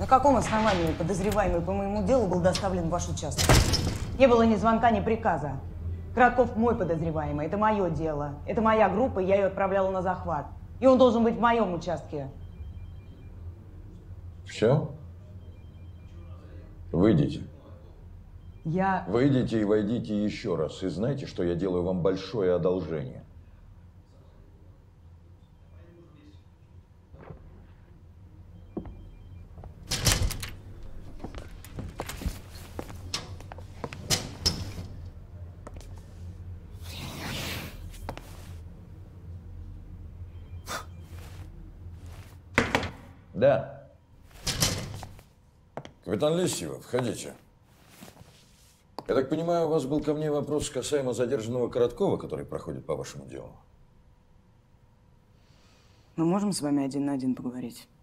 На каком основании подозреваемый по моему делу был доставлен в ваш участок? Не было ни звонка, ни приказа. Кратков мой подозреваемый, это мое дело. Это моя группа, я ее отправляла на захват. И он должен быть в моем участке. Все? Выйдите. Выйдите и войдите еще раз. И знайте, что я делаю вам большое одолжение. Да. Капитан Лисьева, входите. Я так понимаю, у вас был ко мне вопрос касаемо задержанного Короткова, который проходит по вашему делу? Мы можем с вами один на один поговорить?